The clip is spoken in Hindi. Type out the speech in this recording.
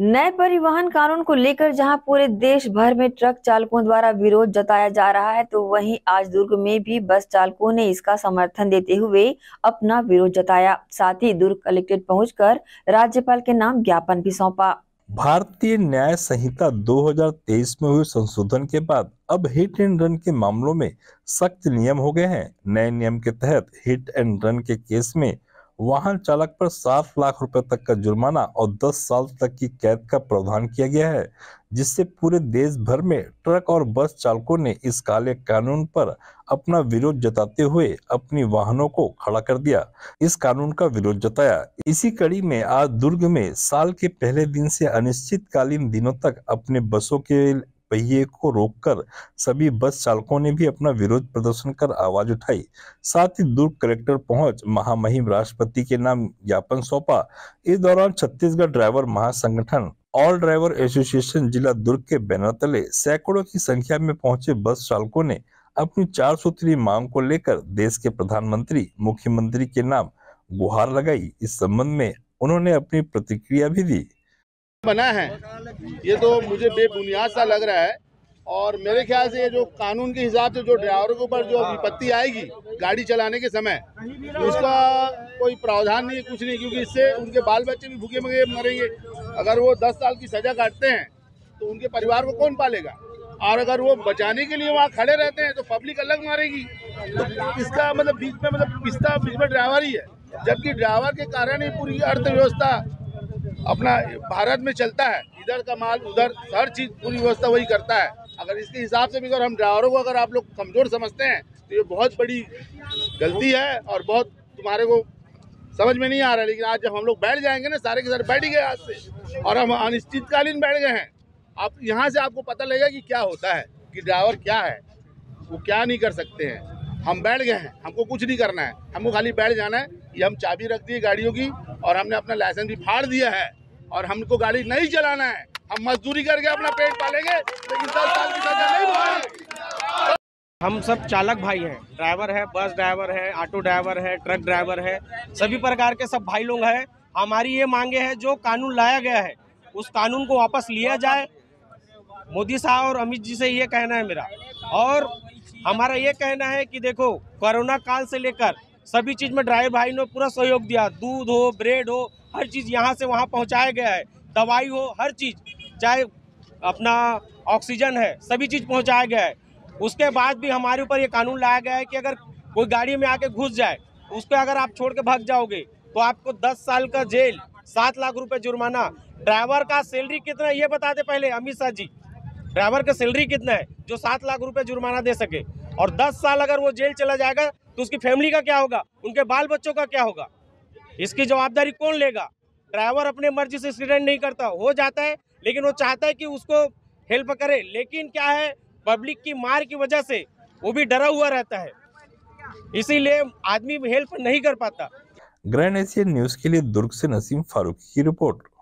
नए परिवहन कानून को लेकर जहां पूरे देश भर में ट्रक चालकों द्वारा विरोध जताया जा रहा है, तो वहीं आज दुर्ग में भी बस चालकों ने इसका समर्थन देते हुए अपना विरोध जताया। साथ ही दुर्ग कलेक्ट्रेट पहुंचकर राज्यपाल के नाम ज्ञापन भी सौंपा। भारतीय न्याय संहिता 2023 में हुए संशोधन के बाद अब हिट एंड रन के मामलों में सख्त नियम हो गए हैं। नए नियम के तहत हिट एंड रन के केस में वाहन चालक पर 7 लाख रुपए तक का जुर्माना और 10 साल तक की कैद का प्रावधान किया गया है, जिससे पूरे देश भर में ट्रक और बस चालकों ने इस काले कानून पर अपना विरोध जताते हुए अपनी वाहनों को खड़ा कर दिया, इस कानून का विरोध जताया। इसी कड़ी में आज दुर्ग में साल के पहले दिन से अनिश्चितकालीन दिनों तक अपने बसों के पहिए को रोककर सभी बस चालकों ने भी अपना विरोध प्रदर्शन कर आवाज उठाई। साथ ही दुर्ग कलेक्टर पहुंच महामहिम राष्ट्रपति के नाम ज्ञापन सौंपा। इस दौरान छत्तीसगढ़ ड्राइवर महासंगठन ऑल ड्राइवर एसोसिएशन जिला दुर्ग के बैनर तले सैकड़ों की संख्या में पहुंचे बस चालकों ने अपनी 4 सूत्री मांग को लेकर देश के प्रधानमंत्री मुख्यमंत्री के नाम गुहार लगाई। इस संबंध में उन्होंने अपनी प्रतिक्रिया भी दी। बना है ये तो मुझे बेबुनियाद सा लग रहा है, और मेरे ख्याल से ये जो कानून के हिसाब से जो ड्राइवरों के ऊपर जो विपत्ति आएगी गाड़ी चलाने के समय, उसका कोई प्रावधान नहीं है, कुछ नहीं, क्योंकि इससे उनके बाल बच्चे भी भूखे मरेंगे। अगर वो 10 साल की सजा काटते हैं तो उनके परिवार को कौन पालेगा, और अगर वो बचाने के लिए वहाँ खड़े रहते हैं तो पब्लिक अलग मारेगी। तो इसका मतलब बीच में ड्राइवर ही है, जबकि ड्राइवर के कारण ही पूरी अर्थव्यवस्था अपना भारत में चलता है। इधर का माल उधर, हर चीज पूरी व्यवस्था वही करता है। अगर इसके हिसाब से भी अगर हम ड्राइवरों को अगर आप लोग कमजोर समझते हैं तो ये बहुत बड़ी गलती है, और बहुत तुम्हारे को समझ में नहीं आ रहा है। लेकिन आज जब हम लोग बैठ जाएंगे ना, सारे के सारे बैठ गए आज से, और हम अनिश्चितकालीन बैठ गए हैं। आप यहाँ से आपको पता लगेगा कि क्या होता है, कि ड्राइवर क्या है, वो क्या नहीं कर सकते हैं। हम बैठ गए हैं, हमको कुछ नहीं करना है, हमको खाली बैठ जाना है। ये हम चाबी रख दी है गाड़ियों की, और हमने अपना लाइसेंस भी फाड़ दिया है, और हमको गाड़ी नहीं चलाना है। हम मजदूरी करके अपना पेट पालेंगे, लेकिन 10 साल की सजा नहीं भुगतेंगे। हम सब चालक भाई हैं, ड्राइवर है, बस ड्राइवर है, ऑटो ड्राइवर है, ट्रक ड्राइवर है, सभी प्रकार के सब भाई लोग हैं। हमारी ये मांगे है, जो कानून लाया गया है उस कानून को वापस लिया जाए। मोदी साहब और अमित जी से ये कहना है मेरा, और हमारा ये कहना है कि देखो, कोरोना काल से लेकर सभी चीज में ड्राइवर भाई ने पूरा सहयोग दिया। दूध हो, ब्रेड हो, हर चीज यहाँ से वहाँ पहुँचाया गया है। दवाई हो, हर चीज, चाहे अपना ऑक्सीजन है, सभी चीज पहुँचाया गया है। उसके बाद भी हमारे ऊपर ये कानून लाया गया है कि अगर कोई गाड़ी में आके घुस जाए, उसको अगर आप छोड़ के भाग जाओगे तो आपको 10 साल का जेल, 7 लाख रुपए जुर्माना। ड्राइवर का सैलरी कितना है ये बता दे पहले अमित शाह जी, ड्राइवर का सैलरी कितना है जो 7 लाख रुपए जुर्माना दे सके। और 10 साल अगर वो जेल चला जाएगा तो उसकी फैमिली का क्या होगा, उनके बाल बच्चों का क्या होगा, इसकी जवाबदारी कौन लेगा। ड्राइवर अपने मर्जी से एक्सीडेंट नहीं करता, हो जाता है, लेकिन वो चाहता है कि उसको हेल्प करे। लेकिन क्या है, पब्लिक की मार की वजह से वो भी डरा हुआ रहता है, इसीलिए आदमी हेल्प नहीं कर पाता। ग्रैंड एशियन न्यूज के लिए दुर्ग से नसीम फारूकी की रिपोर्ट।